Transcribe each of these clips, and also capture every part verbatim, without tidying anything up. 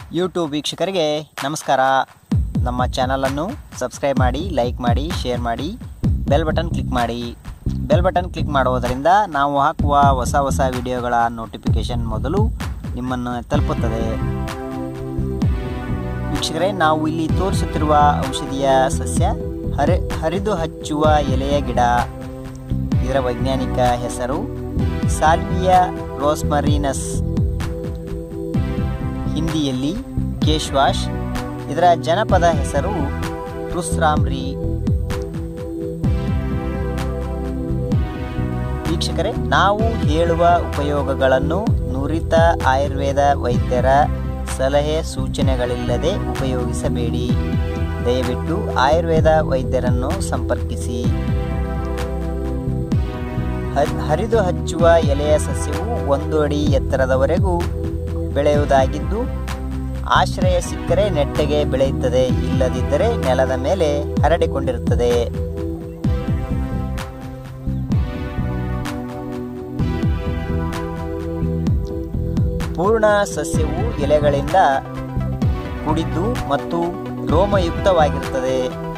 YouTube ವೀಕ್ಷಕರಿಗೆ ನಮಸ್ಕಾರ. ನಮ್ಮ ಚಾನಲನ್ನು ಸಬ್ಸ್ಕ್ರೈಬ್ ಮಾಡಿ, ಲೈಕ್ ಮಾಡಿ, ಶೇರ್ ಮಾಡಿ, ಬೆಲ್ ಬಟನ್ ಕ್ಲಿಕ್ ಮಾಡಿ. ಬೆಲ್ ಬಟನ್ ಕ್ಲಿಕ್ ಮಾಡುವುದರಿಂದ ನಾವು ಹಾಕುವ ಹೊಸ ಹೊಸ ವಿಡಿಯೋಗಳ ನೋಟಿಫಿಕೇಷನ್ ಮೊದಲು ನಿಮ್ಮನ್ನು ತಲುಪುತ್ತದೆ. ವೀಕ್ಷಕರೇ, ನಾವು ಇಲ್ಲಿ ತೋರಿಸುತ್ತಿರುವ ಔಷಧಿಯ ಸಸ್ಯ ಹರಿ ಹರಿದು ಹಚ್ಚುವ ಎಲೆಯ ಗಿಡ. ಇದರ ವೈಜ್ಞಾನಿಕ ಹೆಸರು ಸಾಲ್ವಿಯಾ ರೋಸ್ಮರಿನಸ್, ಹಿಂದಿಯಲ್ಲಿ ಕೇಶ್ವಾಶ್. ಇದರ ಜನಪದ ಹೆಸರು ರುಸ್ರಾಮ್ರಿ. ವೀಕ್ಷಕರೇ, ನಾವು ಹೇಳುವ ಉಪಯೋಗಗಳನ್ನು ನುರಿತ ಆಯುರ್ವೇದ ವೈದ್ಯರ ಸಲಹೆ ಸೂಚನೆಗಳಿಲ್ಲದೆ ಉಪಯೋಗಿಸಬೇಡಿ. ದಯವಿಟ್ಟು ಆಯುರ್ವೇದ ವೈದ್ಯರನ್ನು ಸಂಪರ್ಕಿಸಿ. ಹರಿದು ಹಚ್ಚುವ ಎಲೆಯ ಸಸ್ಯವು ಒಂದು ಅಡಿ ಎತ್ತರದವರೆಗೂ ಬೆಳೆಯುವುದಾಗಿದ್ದು, ಆಶ್ರಯ ಸಿಕ್ಕರೆ ನೆಟ್ಟಗೆ ಬೆಳೆಯುತ್ತದೆ, ಇಲ್ಲದಿದ್ದರೆ ನೆಲದ ಮೇಲೆ ಹರಡಿಕೊಂಡಿರುತ್ತದೆ. ಪೂರ್ಣ ಸಸ್ಯವು ಎಲೆಗಳಿಂದ ಕೂಡಿದ್ದು ಮತ್ತು ರೋಮಯುಕ್ತವಾಗಿರುತ್ತದೆ.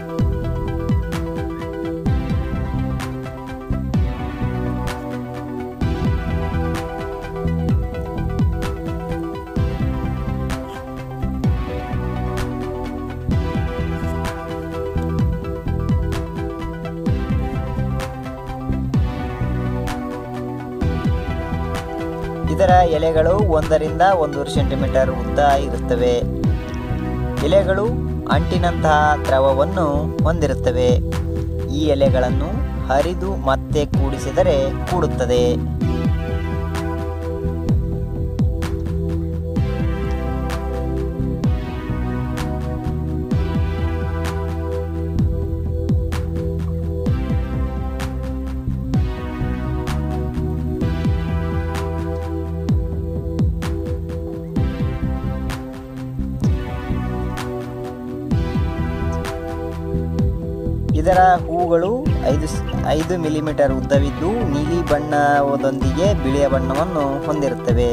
ಇದರ ಎಲೆಗಳು ಒಂದರಿಂದ ಒಂದೂವರೆ ಸೆಂಟಿಮೀಟರ್ ಉದ್ದ ಇರುತ್ತವೆ. ಎಲೆಗಳು ಅಂಟಿನಂತಹ ದ್ರವವನ್ನು ಹೊಂದಿರುತ್ತವೆ. ಈ ಎಲೆಗಳನ್ನು ಹರಿದು ಮತ್ತೆ ಕೂಡಿಸಿದರೆ ಕೂಡುತ್ತದೆ. ಇದರ ಹೂಗಳು ಐದು ಐದು ಮಿಲಿಮೀಟರ್ ಉದ್ದವಿದ್ದು ನೀಲಿ ಬಣ್ಣದೊಂದಿಗೆ ಬಿಳಿಯ ಬಣ್ಣವನ್ನು ಹೊಂದಿರುತ್ತವೆ.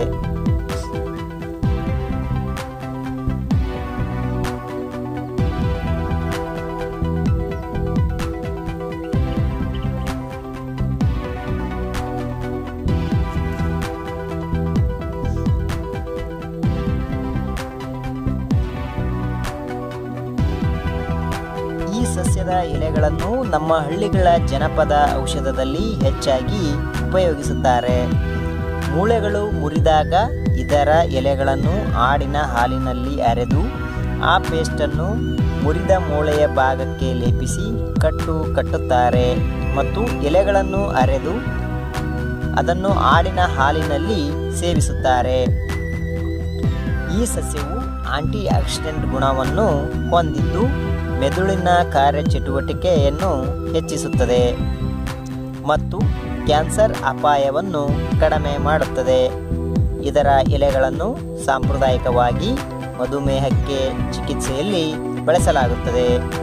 ಈ ಸಸ್ಯದ ಎಲೆಗಳನ್ನು ನಮ್ಮ ಹಳ್ಳಿಗಳ ಜನಪದ ಔಷಧದಲ್ಲಿ ಹೆಚ್ಚಾಗಿ ಉಪಯೋಗಿಸುತ್ತಾರೆ. ಮೂಳೆಗಳು ಮುರಿದಾಗ ಇದರ ಎಲೆಗಳನ್ನು ಆಡಿನ ಹಾಲಿನಲ್ಲಿ ಅರೆದು ಆ ಪೇಸ್ಟನ್ನು ಮುರಿದ ಮೂಳೆಯ ಭಾಗಕ್ಕೆ ಲೇಪಿಸಿ ಕಟ್ಟು ಕಟ್ಟುತ್ತಾರೆ ಮತ್ತು ಎಲೆಗಳನ್ನು ಅರೆದು ಅದನ್ನು ಆಡಿನ ಹಾಲಿನಲ್ಲಿ ಸೇವಿಸುತ್ತಾರೆ. ಈ ಸಸ್ಯವು ಆಂಟಿ ಆಕ್ಸಿಡೆಂಟ್ ಗುಣವನ್ನು ಹೊಂದಿದ್ದು ಮೆದುಳಿನ ಕಾರ್ಯಚಟುವಟಿಕೆಯನ್ನು ಹೆಚ್ಚಿಸುತ್ತದೆ ಮತ್ತು ಕ್ಯಾನ್ಸರ್ ಅಪಾಯವನ್ನು ಕಡಿಮೆ ಮಾಡುತ್ತದೆ. ಇದರ ಎಲೆಗಳನ್ನು ಸಾಂಪ್ರದಾಯಿಕವಾಗಿ ಮಧುಮೇಹಕ್ಕೆ ಚಿಕಿತ್ಸೆಯಲ್ಲಿ ಬಳಸಲಾಗುತ್ತದೆ.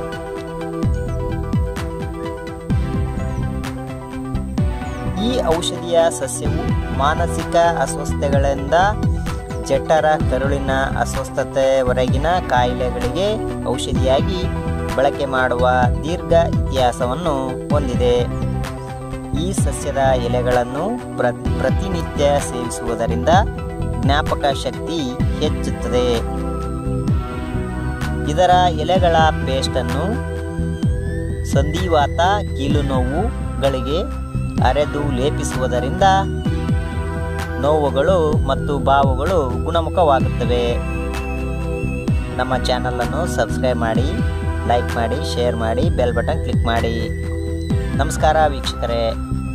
ಈ ಔಷಧಿಯ ಸಸ್ಯವು ಮಾನಸಿಕ ಅಸ್ವಸ್ಥತೆಗಳಿಂದ ಜಠರ ಕರುಳಿನ ಅಸ್ವಸ್ಥತೆವರೆಗಿನ ಕಾಯಿಲೆಗಳಿಗೆ ಔಷಧಿಯಾಗಿ ಬಳಕೆ ಮಾಡುವ ದೀರ್ಘ ಇತಿಹಾಸವನ್ನು ಹೊಂದಿದೆ. ಈ ಸಸ್ಯದ ಎಲೆಗಳನ್ನು ಪ್ರ ಪ್ರತಿನಿತ್ಯ ಸೇವಿಸುವುದರಿಂದ ಜ್ಞಾಪಕ ಶಕ್ತಿ ಹೆಚ್ಚುತ್ತದೆ. ಇದರ ಎಲೆಗಳ ಪೇಸ್ಟನ್ನು ಸಂಧಿವಾತ, ಕೀಲು ನೋವುಗಳಿಗೆ ಅರೆದು ಲೇಪಿಸುವುದರಿಂದ ನೋವುಗಳು ಮತ್ತು ಬಾವುಗಳು ಗುಣಮುಖವಾಗುತ್ತವೆ. ನಮ್ಮ ಚಾನಲನ್ನು ಸಬ್ಸ್ಕ್ರೈಬ್ ಮಾಡಿ, ಲೈಕ್ ಮಾಡಿ, ಶೇರ್ ಮಾಡಿ, ಬೆಲ್ ಬಟನ್ ಕ್ಲಿಕ್ ಮಾಡಿ. ನಮಸ್ಕಾರ ವೀಕ್ಷಕರೇ.